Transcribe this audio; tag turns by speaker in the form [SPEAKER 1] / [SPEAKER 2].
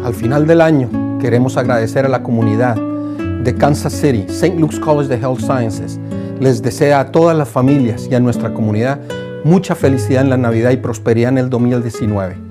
[SPEAKER 1] Al final del año, queremos agradecer a la comunidad de Kansas City. St. Luke's College of Health Sciences les desea a todas las familias y a nuestra comunidad mucha felicidad en la Navidad y prosperidad en el 2019.